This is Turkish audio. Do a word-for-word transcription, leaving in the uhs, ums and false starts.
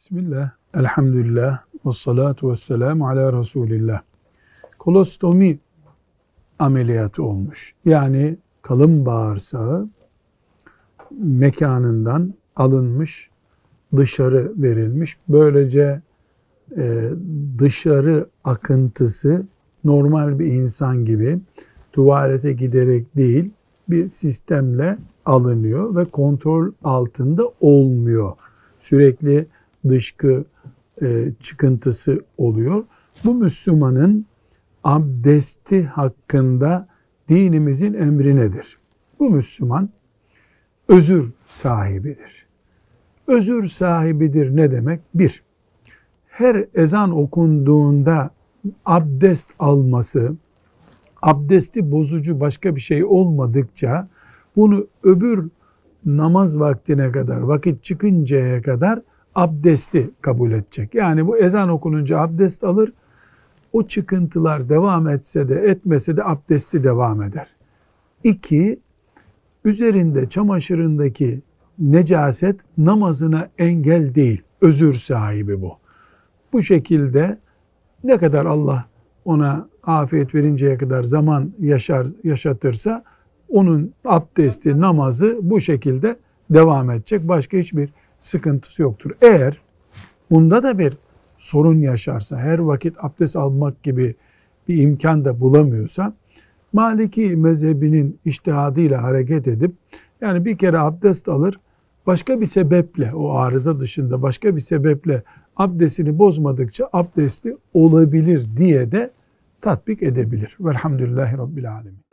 Bismillah, elhamdülillah, ve salatu ve selamu ala Resulillah. Kolostomi ameliyatı olmuş. Yani kalın bağırsağı mekanından alınmış, dışarı verilmiş. Böylece e, dışarı akıntısı normal bir insan gibi tuvalete giderek değil, bir sistemle alınıyor ve kontrol altında olmuyor. Sürekli dışkı e, çıkıntısı oluyor. Bu Müslümanın abdesti hakkında dinimizin emri nedir? Bu Müslüman özür sahibidir. Özür sahibidir ne demek? Bir, her ezan okunduğunda abdest alması, abdesti bozucu başka bir şey olmadıkça bunu öbür namaz vaktine kadar, vakit çıkıncaya kadar abdesti kabul edecek. Yani bu ezan okununca abdest alır, o çıkıntılar devam etse de etmese de abdesti devam eder. İki, üzerinde çamaşırındaki necaset namazına engel değil, özür sahibi bu. Bu şekilde ne kadar Allah ona afiyet verinceye kadar zaman yaşar, yaşatırsa onun abdesti, namazı bu şekilde devam edecek. Başka hiçbir sıkıntısı yoktur. Eğer bunda da bir sorun yaşarsa, her vakit abdest almak gibi bir imkan da bulamıyorsa, Maliki mezhebinin içtihadıyla hareket edip, yani bir kere abdest alır, başka bir sebeple, o arıza dışında başka bir sebeple abdestini bozmadıkça abdestli olabilir diye de tatbik edebilir. Velhamdülillahi Rabbil Alemin.